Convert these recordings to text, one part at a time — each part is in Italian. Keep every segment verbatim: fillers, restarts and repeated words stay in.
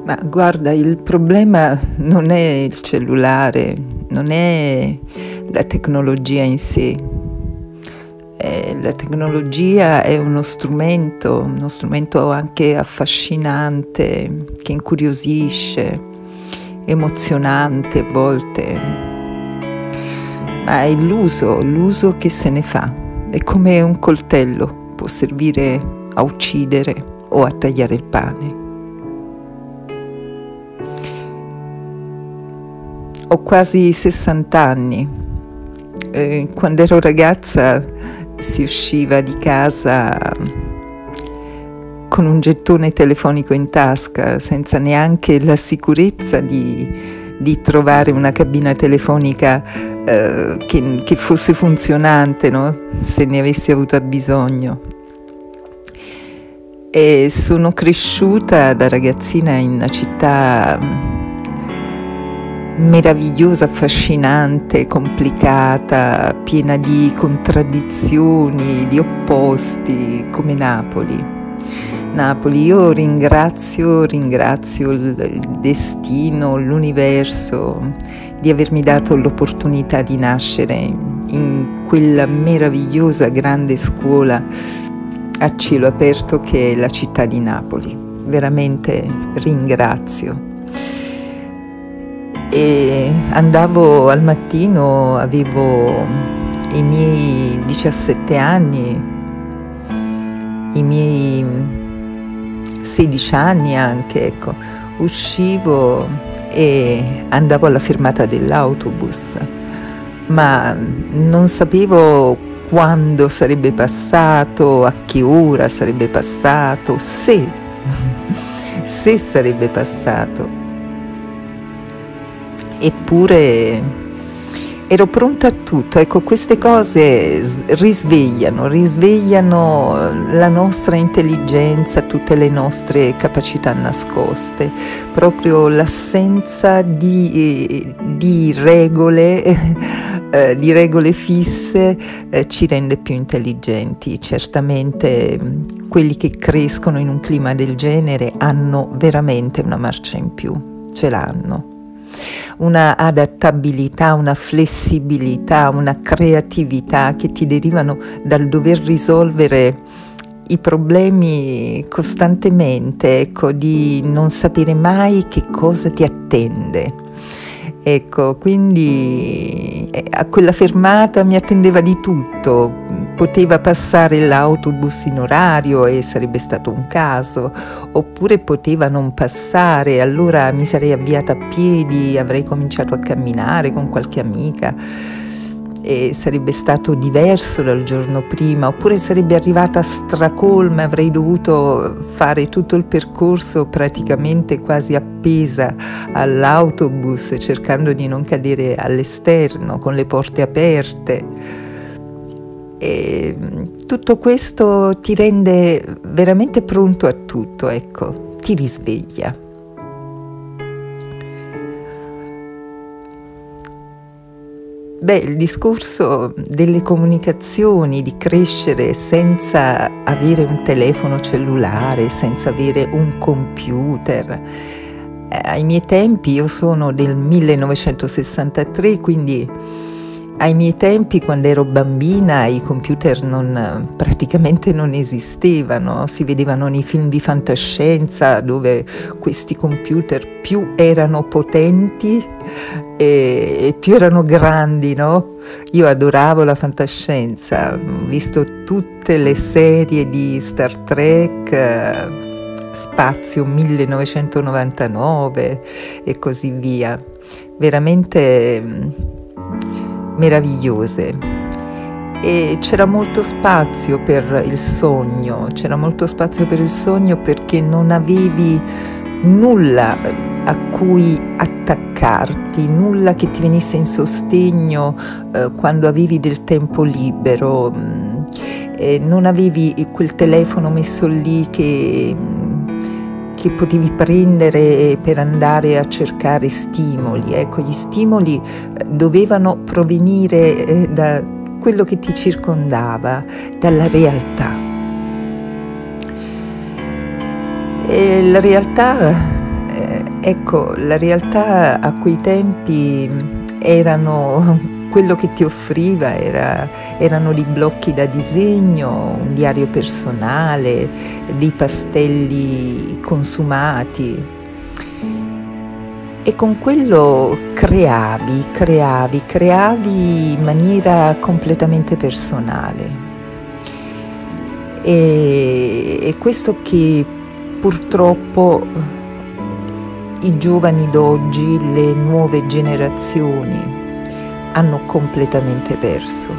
Ma guarda, il problema non è il cellulare, non è la tecnologia in sé. Eh, la tecnologia è uno strumento, uno strumento anche affascinante, che incuriosisce, emozionante a volte, ma è l'uso, l'uso che se ne fa. È come un coltello, può servire a uccidere o a tagliare il pane. Ho quasi sessanta anni. Eh, quando ero ragazza si usciva di casa con un gettone telefonico in tasca, senza neanche la sicurezza di, di trovare una cabina telefonica eh, che, che fosse funzionante, no? Se ne avessi avuto bisogno. E sono cresciuta da ragazzina in una città meravigliosa, affascinante, complicata, piena di contraddizioni, di opposti, come Napoli. Napoli, io ringrazio, ringrazio il, il destino, l'universo di avermi dato l'opportunità di nascere in quella meravigliosa grande scuola a cielo aperto che è la città di Napoli. Veramente ringrazio. E andavo al mattino, avevo i miei diciassette anni, i miei sedici anni anche, ecco, uscivo e andavo alla fermata dell'autobus, ma non sapevo quando sarebbe passato, a che ora sarebbe passato, se, se sarebbe passato. Eppure ero pronta a tutto. Ecco, queste cose risvegliano, risvegliano la nostra intelligenza, tutte le nostre capacità nascoste. Proprio l'assenza di, di regole, eh, di regole fisse eh, ci rende più intelligenti. Certamente quelli che crescono in un clima del genere hanno veramente una marcia in più, ce l'hanno. Una adattabilità, una flessibilità, una creatività che ti derivano dal dover risolvere i problemi costantemente, ecco, di non sapere mai che cosa ti attende. Ecco, quindi a quella fermata mi attendeva di tutto. Poteva passare l'autobus in orario e sarebbe stato un caso, oppure poteva non passare, allora mi sarei avviata a piedi, avrei cominciato a camminare con qualche amica e sarebbe stato diverso dal giorno prima, oppure sarebbe arrivata stracolma, avrei dovuto fare tutto il percorso praticamente quasi appesa all'autobus, cercando di non cadere all'esterno, con le porte aperte. E tutto questo ti rende veramente pronto a tutto, ecco, ti risveglia. Beh, il discorso delle comunicazioni, di crescere senza avere un telefono cellulare, senza avere un computer. Eh, ai miei tempi, io sono del millenovecentosessantatré, quindi ai miei tempi, quando ero bambina, i computer non, praticamente non esistevano, si vedevano nei film di fantascienza dove questi computer più erano potenti e, e più erano grandi, no? Io adoravo la fantascienza, ho visto tutte le serie di Star Trek, Spazio millenovecentonovantanove e così via, veramente meravigliose. E c'era molto spazio per il sogno, c'era molto spazio per il sogno perché non avevi nulla a cui attaccarti, nulla che ti venisse in sostegno eh, quando avevi del tempo libero, eh, non avevi quel telefono messo lì che che potevi prendere per andare a cercare stimoli. Ecco, gli stimoli dovevano provenire eh, da quello che ti circondava, dalla realtà. E la realtà eh, ecco, la realtà a quei tempi erano quello che ti offriva era, erano dei blocchi da disegno, un diario personale, dei pastelli consumati. E con quello creavi, creavi, creavi in maniera completamente personale. E, e questo che purtroppo i giovani d'oggi, le nuove generazioni, hanno completamente perso.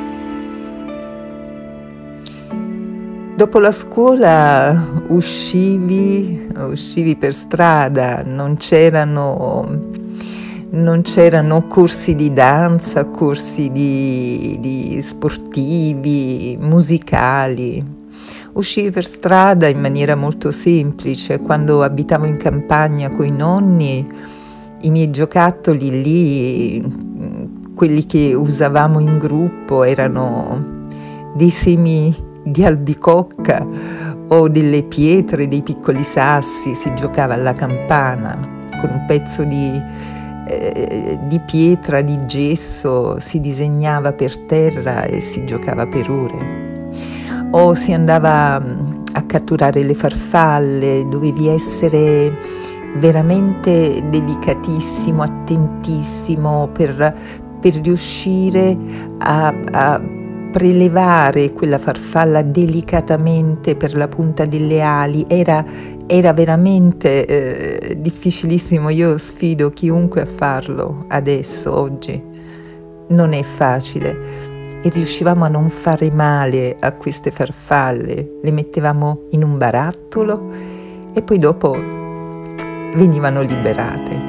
Dopo la scuola uscivi, uscivi per strada, non c'erano, non c'erano corsi di danza, corsi di, di sportivi, musicali. Uscivi per strada in maniera molto semplice. Quando abitavo in campagna coi nonni, i miei giocattoli lì, quelli che usavamo in gruppo, erano dei semi di albicocca o delle pietre, dei piccoli sassi. Si giocava alla campana con un pezzo di, eh, di pietra, di gesso, si disegnava per terra e si giocava per ore. O si andava a catturare le farfalle, dovevi essere veramente delicatissimo, attentissimo per, per riuscire a, a prelevare quella farfalla delicatamente per la punta delle ali. Era, era veramente eh, difficilissimo. Io sfido chiunque a farlo adesso, oggi. Non è facile. E riuscivamo a non fare male a queste farfalle. Le mettevamo in un barattolo e poi dopo venivano liberate.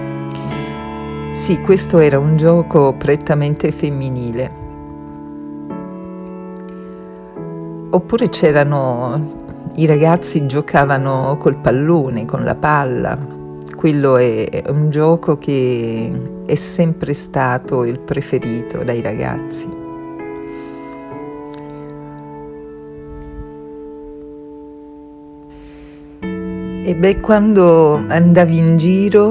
Sì, questo era un gioco prettamente femminile. Oppure c'erano, i ragazzi giocavano col pallone, con la palla. Quello è un gioco che è sempre stato il preferito dai ragazzi. E beh, quando andavi in giro,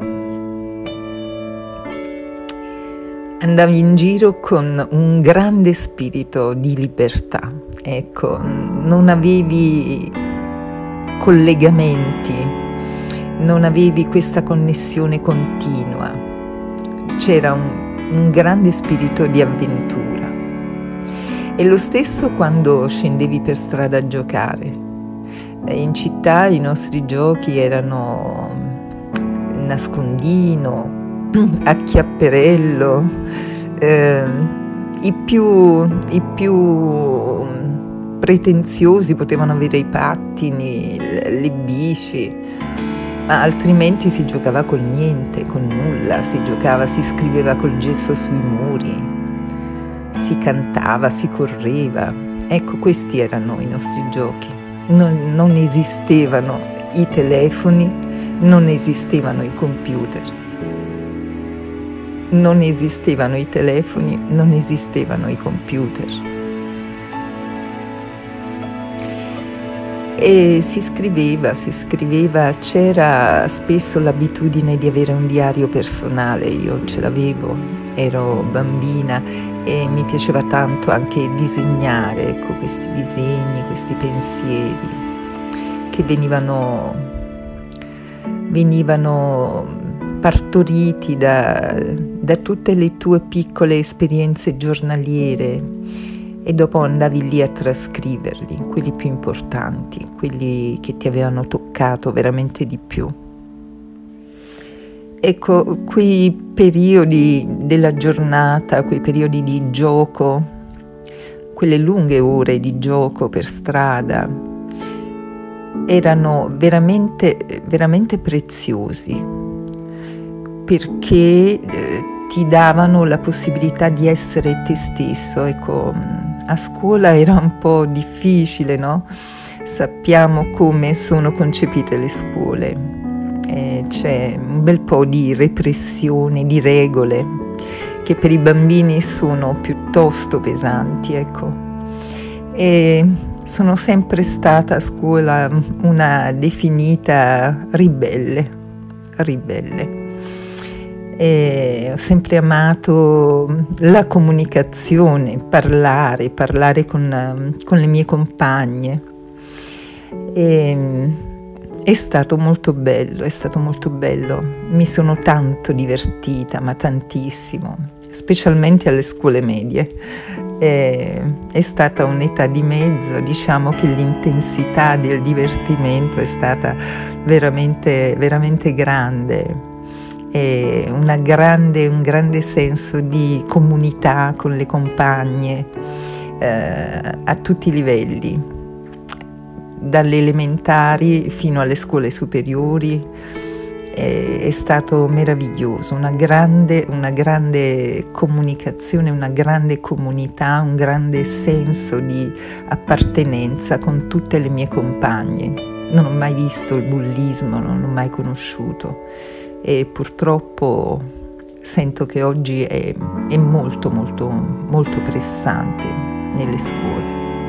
andavi in giro con un grande spirito di libertà, ecco, non avevi collegamenti, non avevi questa connessione continua, c'era un, un grande spirito di avventura. E lo stesso quando scendevi per strada a giocare. In città i nostri giochi erano nascondino, acchiapperello, eh, i, più, i più pretenziosi potevano avere i pattini, le bici, ma altrimenti si giocava col niente, con nulla, si giocava, si scriveva col gesso sui muri, si cantava, si correva. Ecco, questi erano i nostri giochi. Non, non esistevano i telefoni, non esistevano i computer, non esistevano i telefoni, non esistevano i computer. E si scriveva, si scriveva, c'era spesso l'abitudine di avere un diario personale. Io ce l'avevo, ero bambina e mi piaceva tanto anche disegnare, ecco, questi disegni, questi pensieri che venivano, venivano partoriti da, da tutte le tue piccole esperienze giornaliere, e dopo andavi lì a trascriverli, quelli più importanti, quelli che ti avevano toccato veramente di più. Ecco, quei periodi della giornata, quei periodi di gioco, quelle lunghe ore di gioco per strada, erano veramente, veramente preziosi, perché eh, ti davano la possibilità di essere te stesso. Ecco, a scuola era un po' difficile, no? Sappiamo come sono concepite le scuole. Eh, c'è un bel po' di repressione, di regole che per i bambini sono piuttosto pesanti, ecco. E sono sempre stata a scuola una definita ribelle, ribelle. E ho sempre amato la comunicazione, parlare, parlare con, con le mie compagne. E, è stato molto bello, è stato molto bello. Mi sono tanto divertita, ma tantissimo, specialmente alle scuole medie. E, è stata un'età di mezzo, diciamo che l'intensità del divertimento è stata veramente, veramente grande. E una grande, un grande senso di comunità con le compagne eh, a tutti i livelli, dalle elementari fino alle scuole superiori. È, è stato meraviglioso, una grande, una grande comunicazione, una grande comunità, un grande senso di appartenenza con tutte le mie compagne. Non ho mai visto il bullismo, non l'ho mai conosciuto. E purtroppo sento che oggi è, è molto molto molto pressante nelle scuole.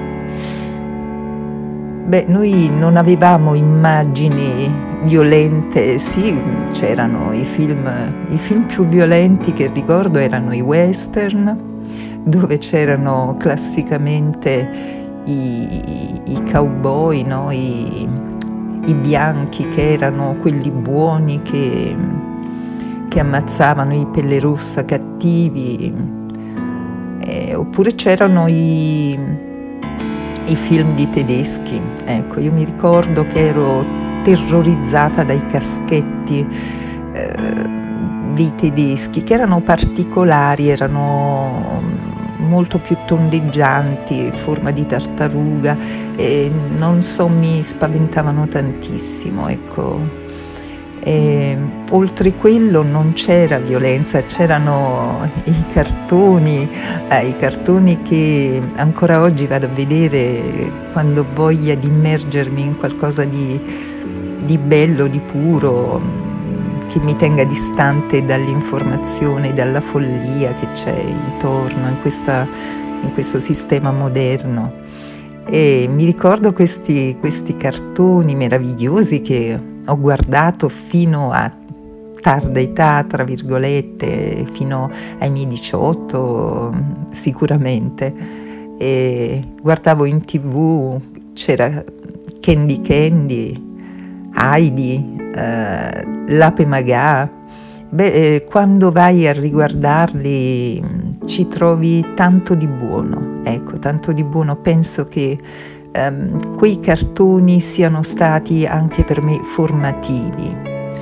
Beh, noi non avevamo immagini violente, sì, c'erano i film, i film più violenti che ricordo erano i western, dove c'erano classicamente i, i cowboy, no? I, i bianchi che erano quelli buoni che, che ammazzavano i pelle rossa cattivi, eh, oppure c'erano i, i film di tedeschi. Ecco, io mi ricordo che ero terrorizzata dai caschetti eh, dei tedeschi, che erano particolari, erano molto più tondeggianti, forma di tartaruga, e non so, mi spaventavano tantissimo, ecco. E, oltre quello non c'era violenza, c'erano i cartoni, eh, i cartoni che ancora oggi vado a vedere quando ho voglia di immergermi in qualcosa di, di bello, di puro, che mi tenga distante dall'informazione, dalla follia che c'è intorno in, questa, in questo sistema moderno. E mi ricordo questi, questi cartoni meravigliosi che ho guardato fino a tarda età, tra virgolette, fino ai miei diciotto sicuramente. E guardavo in tv, c'era Candy Candy, Heidi, eh, l'Ape Magà. Beh, eh, quando vai a riguardarli ci trovi tanto di buono, ecco, tanto di buono. Penso che ehm, quei cartoni siano stati anche per me formativi,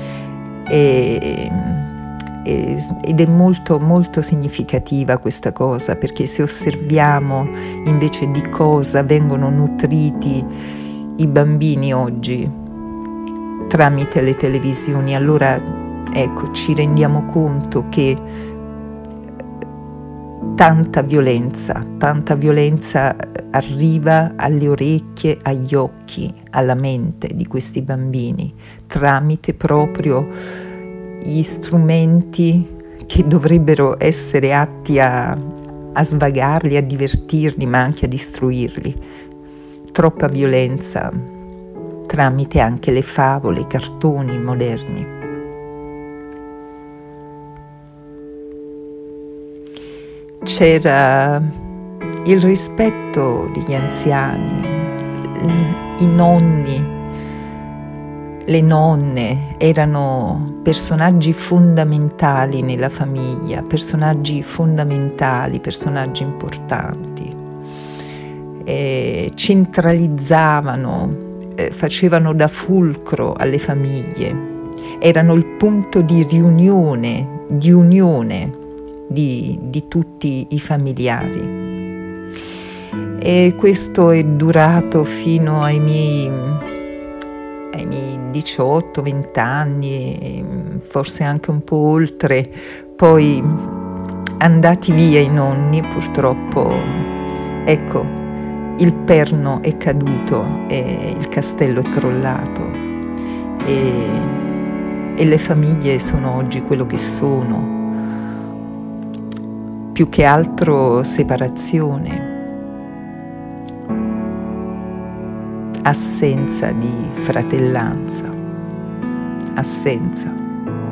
e, e, ed è molto molto significativa questa cosa, perché se osserviamo invece di cosa vengono nutriti i bambini oggi tramite le televisioni, allora ecco, ci rendiamo conto che tanta violenza, tanta violenza arriva alle orecchie, agli occhi, alla mente di questi bambini, tramite proprio gli strumenti che dovrebbero essere atti a, a svagarli, a divertirli, ma anche a distruirli. Troppa violenza tramite anche le favole, i cartoni moderni. C'era il rispetto degli anziani, i nonni, le nonne erano personaggi fondamentali nella famiglia, personaggi fondamentali, personaggi importanti. E centralizzavano, eh, facevano da fulcro alle famiglie, erano il punto di riunione, di unione di, di tutti i familiari. E questo è durato fino ai miei, ai miei diciotto venti anni, forse anche un po' oltre. Poi, andati via i nonni, purtroppo, ecco, il perno è caduto e il castello è crollato, e, e le famiglie sono oggi quello che sono, più che altro separazione. assenza di fratellanza, assenza.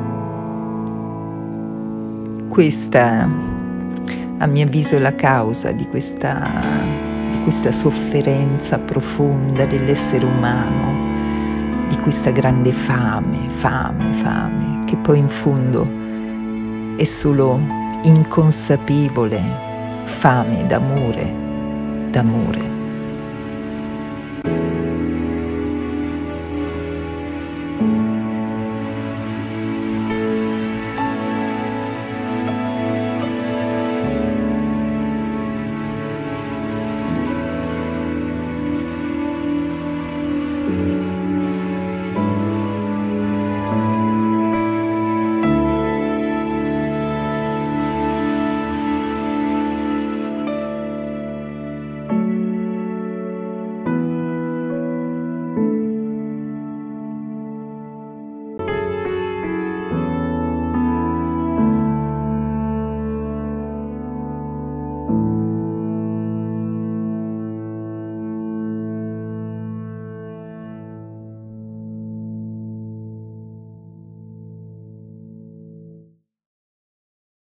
Questa, a mio avviso, è la causa di questa, di questa sofferenza profonda dell'essere umano, di questa grande fame, fame, fame, che poi in fondo è solo inconsapevole fame d'amore, d'amore.